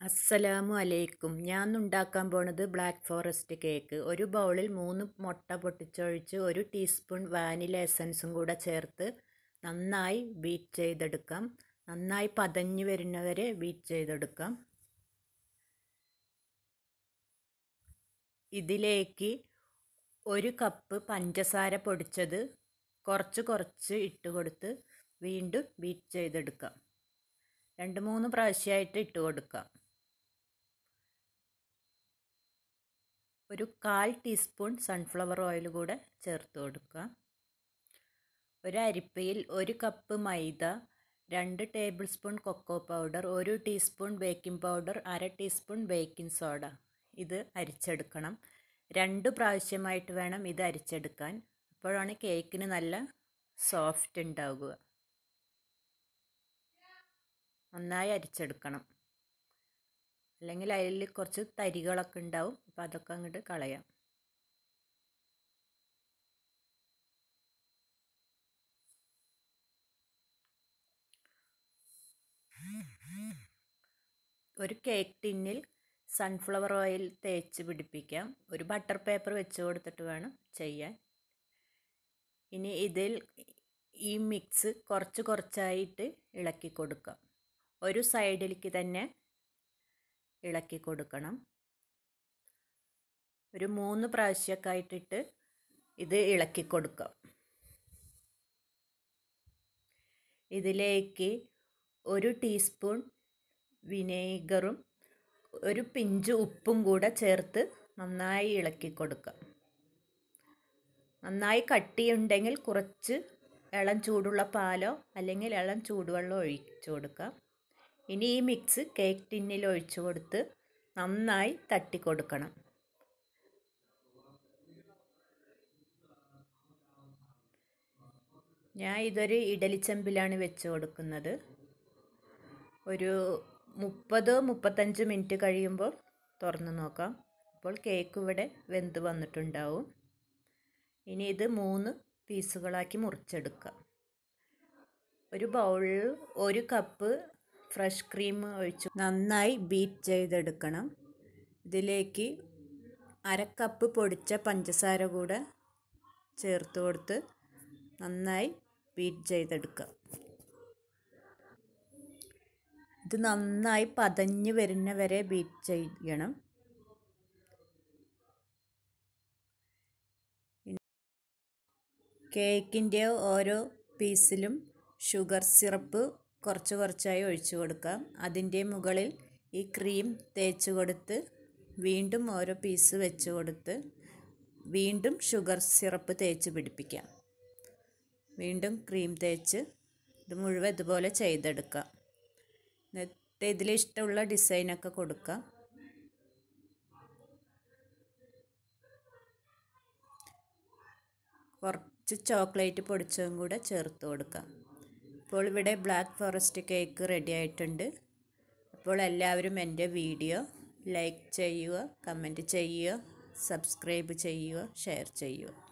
അസ്സലാമു അലൈക്കും. ഞാൻ ഉണ്ടാക്കാൻ പോണത് ബ്ലാക്ക് ഫോറസ്റ്റ് കേക്ക്. ഒരു ബൗളിൽ 3 മുട്ട പൊട്ടിച്ചൊഴിച്ച് 1 ടീസ്പൂൺ വാനില എസൻസും കൂടെ ചേർത്ത് നന്നായി ബീറ്റ് ചെയ്തെടുക്കാം. നന്നായി പതഞ്ഞ് വരുന്നവരെ ബീറ്റ് ചെയ്തെടുക്കാം. ഇതിലേക്ക് 1 കപ്പ് പഞ്ചസാര പൊടിച്ചത് കുറച്ച് ഇട്ട് കൊടുത്ത് വീണ്ടും ബീറ്റ് ചെയ്തെടുക്കാം. 2-3 പ്രാവശ്യമായിട്ട് ഇട്ട് കൊടുക്കാം. ഒരു 1/4 ടീസ്പൂൺ സൺഫ്ലവർ ഓയിൽ കൂടെ ചേർത്ത് കൊടുക്കുക. ഒരു അരിപ്പയിൽ 1 cup maida, 2 tablespoon cocoa powder, 1 teaspoon baking powder, 1/2 teaspoon baking soda ഇത് അരിച്ചെടുക്കണം. 2 പ്രാവശ്യമായിട്ട് വേണം ഇത് അരിച്ചെടുക്കാൻ. അപ്പോഴാണ് കേക്കിന് നല്ല സോഫ്റ്റ് ഉണ്ടാവുക. നന്നായി അരിച്ചെടുക്കണം, അല്ലെങ്കിൽ അതിൽ കുറച്ച് തരികളൊക്കെ ഉണ്ടാവും. അപ്പോൾ അതൊക്കെ അങ്ങോട്ട് കളയാം. ഒരു കേക്ക് ടിന്നിൽ സൺഫ്ലവർ ഓയിൽ തേച്ച് പിടിപ്പിക്കാം. ഒരു ബട്ടർ പേപ്പർ വെച്ച് കൊടുത്തിട്ട് വേണം ചെയ്യാൻ. ഇനി ഇതിൽ ഈ മിക്സ് കുറച്ചായിട്ട് ഇളക്കി കൊടുക്കാം. ഒരു സൈഡിലേക്ക് തന്നെ ഇളക്കി കൊടുക്കണം. ഒരു 3 പ്രാവശ്യമൊക്കെ ആയിട്ടിട്ട് ഇത് ഇളക്കി കൊടുക്കാം. ഇതിലേക്ക് 1 ടീസ്പൂൺ വിനേഗറും 1 പിഞ്ച് ഉപ്പും കൂടെ ചേർത്ത് നന്നായി ഇളക്കി കൊടുക്കാം. നന്നായി കട്ടിയുണ്ടെങ്കിൽ കുറച്ച് ഇളം ചൂടുള്ള പാലോ അല്ലെങ്കിൽ ഇളം ചൂടുവെള്ളം ഒഴിച്ചു കൊടുക്കാം. ഇനി ഈ മിക്സ് കേക്ക് ടിന്നിൽ ഒഴിച്ചു കൊടുത്ത് നന്നായി തട്ടി കൊടുക്കണം. ഞാൻ ഇതൊരു ഇഡലിച്ചെമ്പിലാണ് വെച്ച് കൊടുക്കുന്നത്. ഒരു 30-35 മിനിറ്റ് കഴിയുമ്പോൾ തുറന്ന് നോക്കാം. അപ്പോൾ കേക്ക് ഇവിടെ വെന്ത് വന്നിട്ടുണ്ടാവും. ഇനി ഇത് 3 പീസുകളാക്കി മുറിച്ചെടുക്കാം. ഒരു ബൗളിൽ 1 കപ്പ് ഫ്രഷ് ക്രീം ഒഴിച്ച് നന്നായി ബീറ്റ് ചെയ്തെടുക്കണം. ഇതിലേക്ക് 1/2 കപ്പ് പൊടിച്ച പഞ്ചസാര കൂടെ ചേർത്ത് കൊടുത്ത് നന്നായി ബീറ്റ് ചെയ്തെടുക്കാം. ഇത് നന്നായി പതഞ്ഞ് വരുന്ന വരെ ബീറ്റ് ചെയ്യണം. കേക്കിൻ്റെ ഓരോ പീസിലും ഷുഗർ സിറപ്പ് കുറച്ചായി ഒഴിച്ചു കൊടുക്കാം. അതിൻ്റെ മുകളിൽ ഈ ക്രീം തേച്ച് കൊടുത്ത് വീണ്ടും ഓരോ പീസ് വെച്ച് കൊടുത്ത് വീണ്ടും ഷുഗർ സിറപ്പ് തേച്ച് പിടിപ്പിക്കാം. വീണ്ടും ക്രീം തേച്ച് ഇത് മുഴുവൻ ഇതുപോലെ ചെയ്തെടുക്കാം. എന്നിട്ട് ഇതിലിഷ്ടമുള്ള ഡിസൈനൊക്കെ കൊടുക്കാം. കുറച്ച് ചോക്ലേറ്റ് പൊടിച്ചതും കൂടെ ചേർത്ത് കൊടുക്കാം. അപ്പോൾ ഇവിടെ ബ്ലാക്ക് ഫോറസ്റ്റ് കേക്ക് റെഡി ആയിട്ടുണ്ട്. അപ്പോൾ എല്ലാവരും എൻ്റെ വീഡിയോ ലൈക്ക് ചെയ്യുക, കമൻറ്റ് ചെയ്യുക, സബ്സ്ക്രൈബ് ചെയ്യുക, ഷെയർ ചെയ്യുക.